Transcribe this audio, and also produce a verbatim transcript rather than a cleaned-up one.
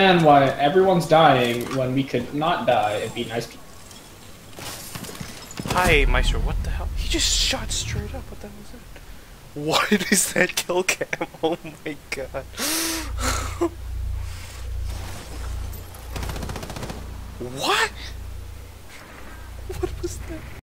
understand why everyone's dying when we could not die and be nice people. Hi, Maestro. What the hell? He just shot straight up. What the hell was that? What is that kill cam? Oh my god. What? What was that?